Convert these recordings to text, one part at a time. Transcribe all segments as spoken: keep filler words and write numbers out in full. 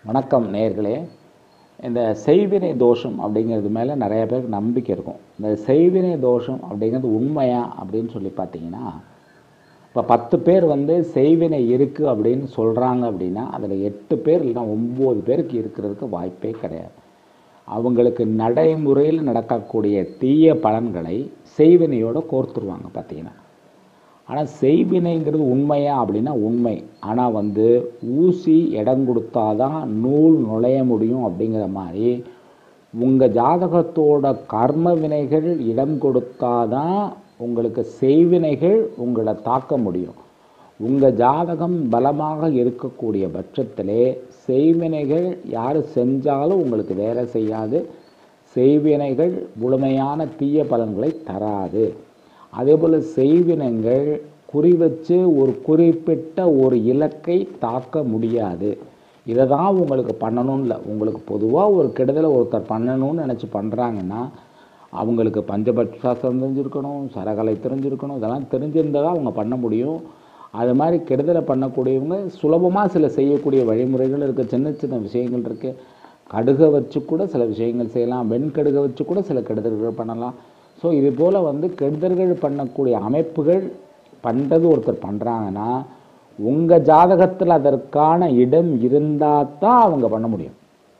வணக்கம் நேயர்களே. இந்த செய்வினை தோஷம் அப்படிங்கிறது மேலே நிறைய பேருக்கு நம்பிக்கை இருக்கும். இந்த செய்வினை தோஷம் அப்படிங்கிறது உண்மையா அப்படின்னு சொல்லி பார்த்தீங்கன்னா, இப்போ பத்து பேர் வந்து செய்வினை இருக்குது அப்படின்னு சொல்கிறாங்க அப்படின்னா, அதில் எட்டு பேர் இல்லைன்னா ஒம்பது பேருக்கு இருக்கிறதுக்கு வாய்ப்பே கிடையாது. அவங்களுக்கு நடைமுறையில் நடக்கக்கூடிய தீய பலன்களை செய்வினையோடு கோர்த்துருவாங்க பார்த்தீங்கன்னா. ஆனால் செய்வினைங்கிறது உண்மையா அப்படின்னா உண்மை. ஆனால் வந்து ஊசி இடம் கொடுத்தா தான் நூல் நுழைய முடியும் அப்படிங்கிற மாதிரி உங்கள் ஜாதகத்தோட கர்ம வினைகள் இடம் கொடுத்தா தான் உங்களுக்கு செய்வினைகள் உங்களை தாக்க முடியும். உங்கள் ஜாதகம் பலமாக இருக்கக்கூடிய பட்சத்திலே செய்வினைகள் யார் செஞ்சாலும் உங்களுக்கு வேலை செய்யாது. செய்வினைகள் முழுமையான தீய பலன்களை தராது. அதேபோல் செய்வினைகள் குறி வச்சு ஒரு குறிப்பிட்ட ஒரு இலக்கை தாக்க முடியாது. இதை தான் உங்களுக்கு பண்ணணும்னு இல்லை. உங்களுக்கு பொதுவாக ஒரு கெடுதலை ஒருத்தர் பண்ணணும்னு நினச்சி பண்ணுறாங்கன்னா அவங்களுக்கு பஞ்சபட்சாஸ்திரம் தெரிஞ்சிருக்கணும், சரகலை தெரிஞ்சிருக்கணும். இதெல்லாம் தெரிஞ்சிருந்தால் தான் அவங்க பண்ண முடியும். அது மாதிரி கெடுதலை பண்ணக்கூடியவங்க சுலபமாக சில செய்யக்கூடிய வழிமுறைகள் இருக்குது. சின்ன சின்ன விஷயங்கள் இருக்குது. கடுகை வச்சு கூட சில விஷயங்கள் செய்யலாம். வெண்கடுகை வச்சு கூட சில கெடுதல்கள் பண்ணலாம். ஸோ இது போல் வந்து கெடுதல்கள் பண்ணக்கூடிய அமைப்புகள் பண்ணுறது ஒருத்தர் பண்ணுறாங்கன்னா உங்கள் ஜாதகத்தில் அதற்கான இடம் இருந்தால் தான் அவங்க பண்ண முடியும்.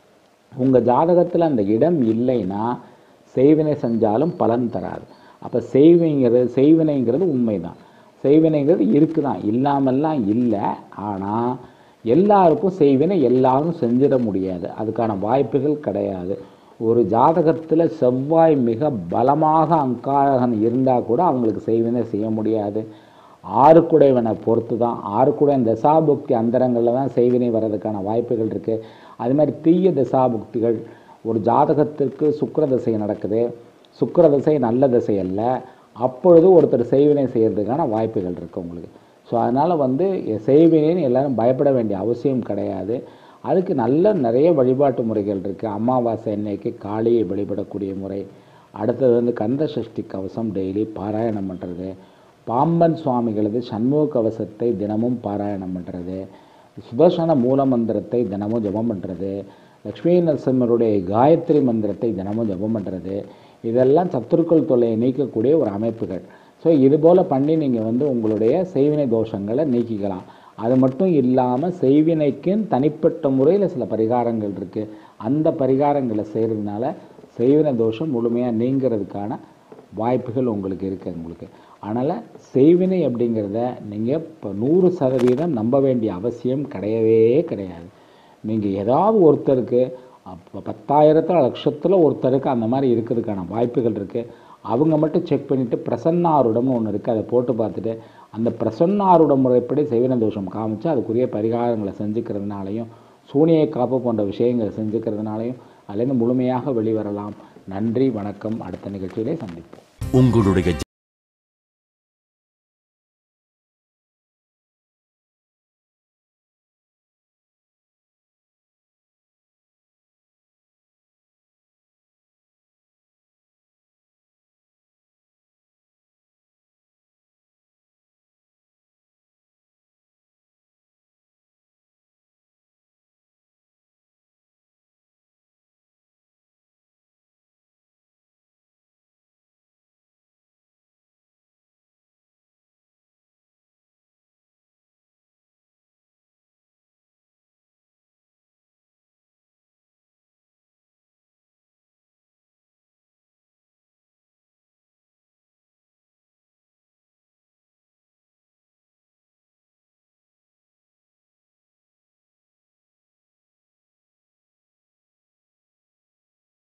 உங்கள் ஜாதகத்தில் அந்த இடம் இல்லைன்னா செய்வினை செஞ்சாலும் பலன் தராது. அப்போ செய்விங்கிறது செய்வினைங்கிறது உண்மை தான். செய்வினைங்கிறது இருக்குது தான், இல்லாமல்லாம் இல்லை. ஆனால் எல்லாருக்கும் செய்வினை எல்லாரும் செஞ்சிட முடியாது. அதுக்கான வாய்ப்புகள் கிடையாது. ஒரு ஜாதகத்தில் செவ்வாய் மிக பலமாக அங்காரகன் இருந்தால் கூட அவங்களுக்கு செய்வினை செய்ய முடியாது. ஆறுக்குடைவனை பொறுத்து தான், ஆறுக்குடையன் தசாபுக்தி அந்தரங்களில் தான் செய்வினை வர்றதுக்கான வாய்ப்புகள் இருக்குது. அது மாதிரி தீய தசாபுக்திகள் ஒரு ஜாதகத்திற்கு சுக்கிர தசை நடக்குது, சுக்கிர தசை நல்ல தசை அல்ல, அப்பொழுது ஒருத்தர் செய்வினை செய்கிறதுக்கான வாய்ப்புகள் இருக்குது உங்களுக்கு. ஸோ அதனால் வந்து செய்வினைன்னு எல்லோரும் பயப்பட வேண்டிய அவசியம் கிடையாது. அதுக்கு நல்ல நிறைய வழிபாட்டு முறைகள் இருக்குது. அமாவாசை அன்னைக்கு காளியை வழிபடக்கூடிய முறை. அடுத்தது வந்து கந்த சஷ்டி கவசம் டெய்லி பாராயணம் பண்ணுறது, பாம்பன் சுவாமிகளது சண்முக கவசத்தை தினமும் பாராயணம் பண்ணுறது, சுதர்சன மூல மந்திரத்தை தினமும் ஜபம் பண்ணுறது, லக்ஷ்மி நரசிம்மருடைய காயத்ரி மந்திரத்தை தினமும் ஜபம் பண்ணுறது, இதெல்லாம் சத்துருக்கள் தொல்லையை நீக்கக்கூடிய ஒரு அமைப்புகள். ஸோ இதுபோல் பண்ணி நீங்கள் வந்து உங்களுடைய செய்வினை தோஷங்களை நீக்கிக்கலாம். அது மட்டும் இல்லாமல் செய்வினைக்குன்னு தனிப்பட்ட முறையில் சில பரிகாரங்கள் இருக்குது. அந்த பரிகாரங்களை செய்கிறதுனால செய்வினை தோஷம் முழுமையாக நீங்கிறதுக்கான வாய்ப்புகள் உங்களுக்கு இருக்குது உங்களுக்கு. அதனால் செய்வினை அப்படிங்கிறத நீங்கள் இப்போ நூறு சதவீதம் நம்ப வேண்டிய அவசியம் கிடையவே கிடையாது. நீங்கள் ஏதாவது ஒருத்தருக்கு அப்போ பத்தாயிரத்தில் லட்சத்தில் ஒருத்தருக்கு அந்த மாதிரி இருக்கிறதுக்கான வாய்ப்புகள் இருக்குது. அவங்க மட்டும் செக் பண்ணிவிட்டு பிரசன்னாருடம்னு ஒன்று இருக்குது, அதை போட்டு பார்த்துட்டு அந்த பிரசன்னாருட முறைப்படி செய்வினை தோஷம் காமிச்சு அதுக்குரிய பரிகாரங்களை செஞ்சுக்கிறதுனாலையும் சூனிய காப்பு போன்ற விஷயங்களை செஞ்சுக்கிறதுனாலையும் அதுலேருந்து முழுமையாக வெளிவரலாம். நன்றி, வணக்கம். அடுத்த நிகழ்ச்சியிலே சந்திப்போம். உங்களுடைய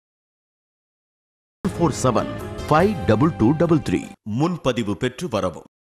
four seven five two two three three முன்பதிவு பெற்று வரவும்.